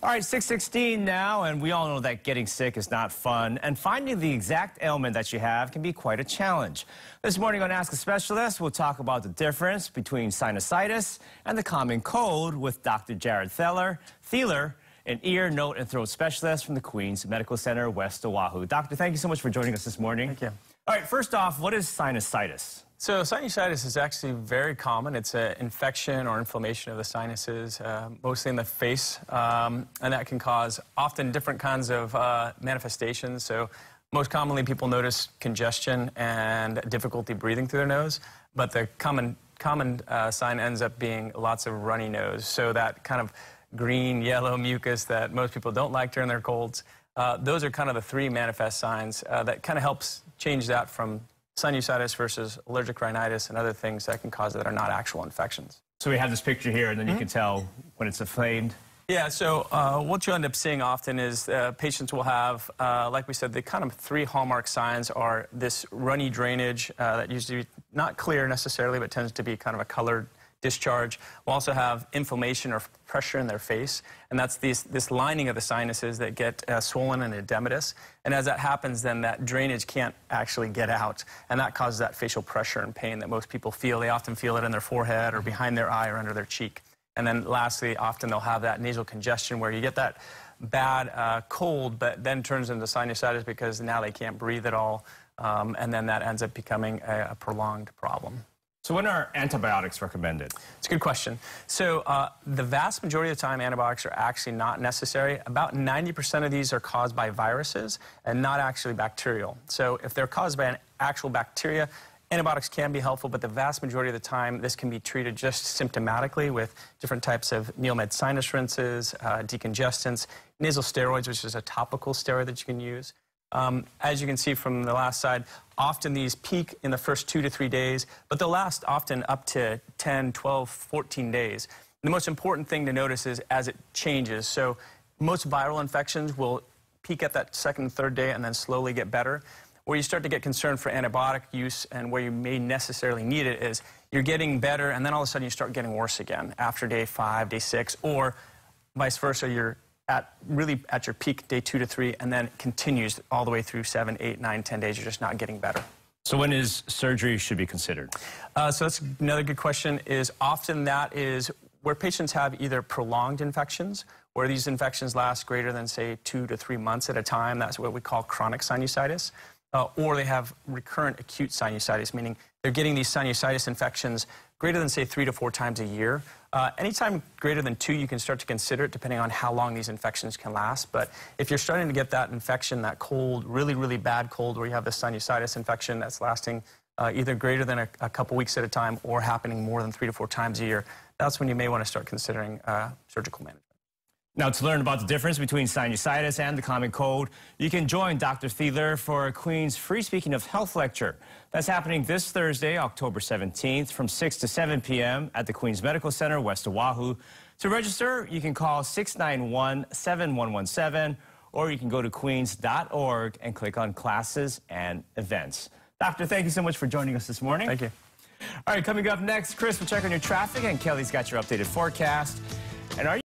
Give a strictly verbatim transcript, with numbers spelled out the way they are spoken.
All right, six sixteen now, and we all know that getting sick is not fun, and finding the exact ailment that you have can be quite a challenge. This morning on Ask a Specialist, we'll talk about the difference between sinusitis and the common cold with Doctor Jared Thaler, Thieler, an ear, nose, and throat specialist from the Queens Medical Center, West Oahu. Doctor, thank you so much for joining us this morning. Thank you. All right, first off, what is sinusitis? So sinusitis is actually very common. It's an infection or inflammation of the sinuses, uh, mostly in the face, um, and that can cause often different kinds of uh, manifestations. So most commonly people notice congestion and difficulty breathing through their nose, but the common, common uh, sign ends up being lots of runny nose. So that kind of green, yellow mucus that most people don't like during their colds, uh, those are kind of the three manifest signs uh, that kind of helps change that from sinusitis versus allergic rhinitis and other things that can cause it that are not actual infections. So we have this picture here, and then you Mm-hmm. can tell when it's inflamed. Yeah, so uh, what you end up seeing often is uh, patients will have, uh, like we said, the kind of three hallmark signs are this runny drainage uh, that usually not clear necessarily, but tends to be kind of a colored discharge. We'll also have inflammation or pressure in their face, and that's these, this lining of the sinuses that get uh, swollen and edematous. And as that happens, then that drainage can't actually get out, and that causes that facial pressure and pain that most people feel. They often feel it in their forehead or behind their eye or under their cheek. And then lastly, often they'll have that nasal congestion where you get that bad uh, cold, but then turns into sinusitis because now they can't breathe at all, um, and then that ends up becoming a, a prolonged problem. So when are antibiotics recommended? It's a good question. So uh, the vast majority of the time, antibiotics are actually not necessary. About ninety percent of these are caused by viruses and not actually bacterial. So if they're caused by an actual bacteria, antibiotics can be helpful, but the vast majority of the time, this can be treated just symptomatically with different types of Neomed sinus rinses, uh, decongestants, nasal steroids, which is a topical steroid that you can use. Um, as you can see from the last side, often these peak in the first two to three days, but they'll last often up to ten, twelve, fourteen days. The most important thing to notice is as it changes. So most viral infections will peak at that second and third day and then slowly get better. Where you start to get concerned for antibiotic use and where you may necessarily need it is you're getting better and then all of a sudden you start getting worse again after day five, day six, or vice versa. You're at really at your peak day two to three, and then it continues all the way through seven, eight, nine, ten days. You're just not getting better. So when is surgery should be considered? Uh, so that's another good question. Is often that is where patients have either prolonged infections, where these infections last greater than say two to three months at a time. That's what we call chronic sinusitis. Uh, or they have recurrent acute sinusitis, meaning they're getting these sinusitis infections greater than, say, three to four times a year. Uh, anytime greater than two, you can start to consider it, depending on how long these infections can last. But if you're starting to get that infection, that cold, really, really bad cold, where you have the sinusitis infection that's lasting uh, either greater than a, a couple weeks at a time or happening more than three to four times a year, that's when you may want to start considering uh, surgical management. Now, to learn about the difference between sinusitis and the common cold, you can join Doctor Thieler for a Queen's Free Speaking of Health lecture. That's happening this Thursday, October seventeenth, from six to seven p m at the Queens Medical Center, West Oahu. To register, you can call six nine one, seven one one seven, or you can go to queens dot org and click on Classes and Events. Doctor, thank you so much for joining us this morning. Thank you. All right, coming up next, Chris will check on your traffic, and Kelly's got your updated forecast. And are you